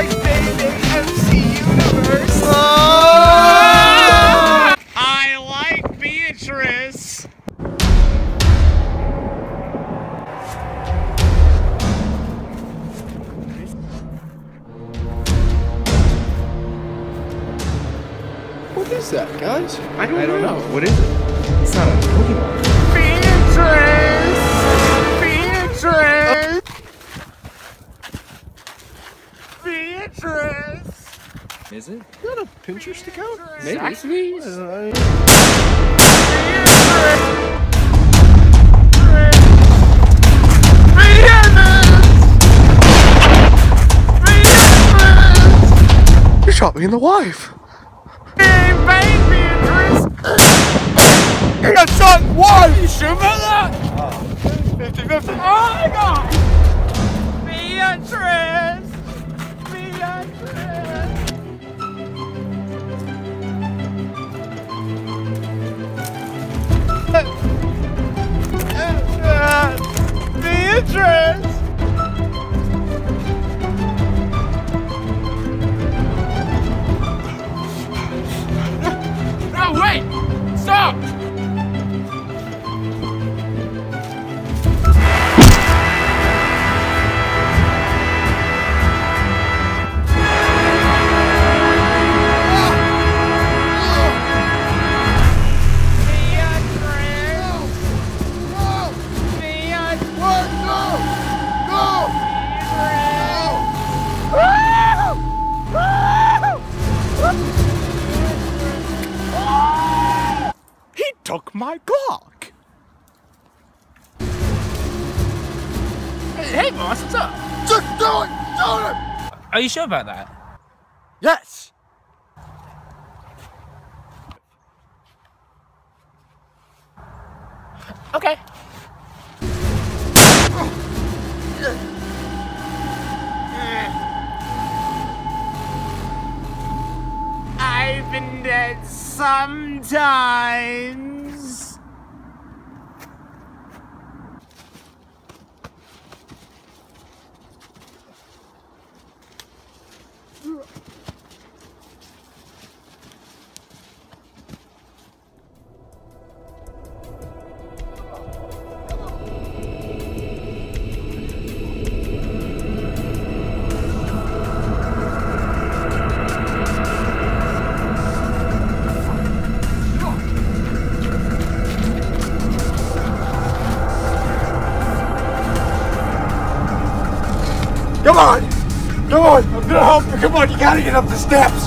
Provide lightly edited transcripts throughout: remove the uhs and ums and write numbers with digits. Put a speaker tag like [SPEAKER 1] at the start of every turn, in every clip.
[SPEAKER 1] like baby MC Universe. I like Beatrice.
[SPEAKER 2] What is that, guys?
[SPEAKER 1] I don't know.
[SPEAKER 2] What is it?
[SPEAKER 1] It's not a Pokemon. Beatrice! Beatrice!
[SPEAKER 2] Is it? Is that a pincher stick out?
[SPEAKER 1] Maybe.
[SPEAKER 2] Beatrice!
[SPEAKER 1] You shot me in the wife. Hey, Beatrice! You got shot in the wife! You sure about that? 50-50. Oh my God! Beatrice! Beatrice! No, wait! Stop! He took my Glock.
[SPEAKER 3] Hey boss, what's up?
[SPEAKER 1] Just do it! Shoot him!
[SPEAKER 3] Are you sure about that?
[SPEAKER 1] Yes!
[SPEAKER 3] Okay.
[SPEAKER 1] I've been dead sometimes. Come on! Come on! I'm gonna help you! Come on, you gotta get up the steps!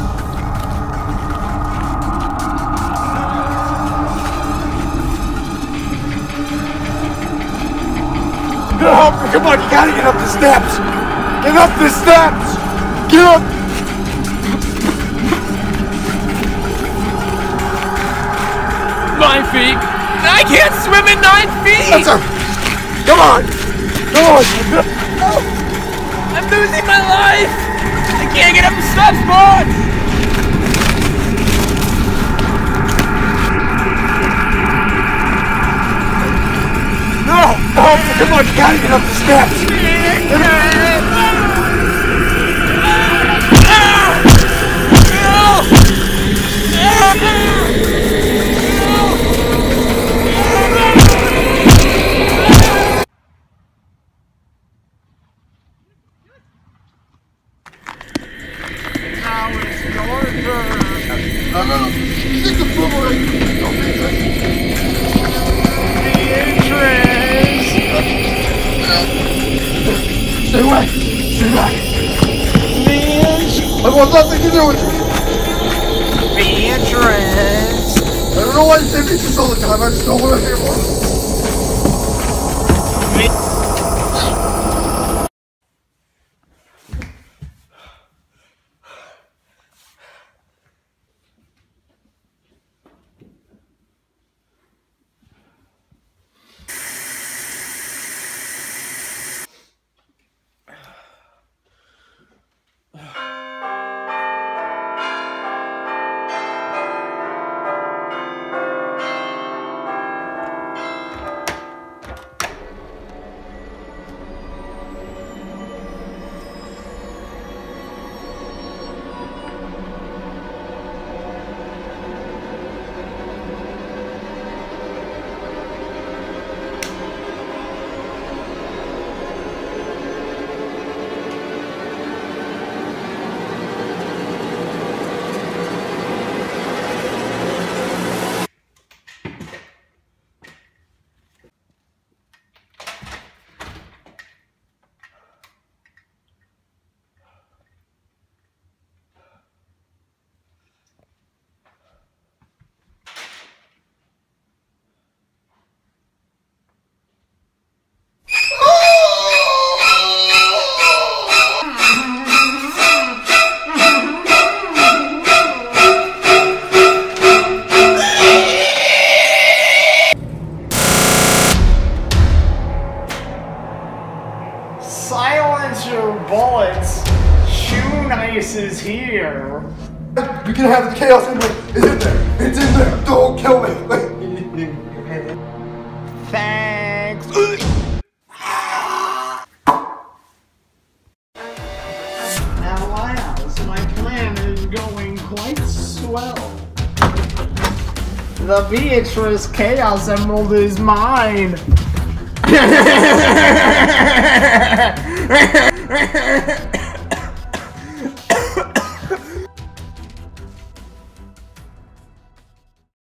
[SPEAKER 1] I'm gonna help you! Come on, you gotta get up the steps! Get up the steps! Get up!
[SPEAKER 3] 9 feet! I can't swim in 9 feet!
[SPEAKER 1] That's a... Come on! Come on!
[SPEAKER 3] I'm losing my life! I can't get up the steps, boss!
[SPEAKER 1] No! No! Come on, you gotta get up the steps! Now it's your turn. Stick the boomerang. Beatrice. Stay away. Stay back. Beatrice. I want nothing to do with you. Beatrice. I don't know why you say Beatrice all the time. I just don't want to hear more. is here.
[SPEAKER 2] You can have the Chaos Emerald. It's in there. It's in there. Don't kill me.
[SPEAKER 1] Thanks. Alas, my plan is going quite swell. The Beatrice Chaos Emerald is mine.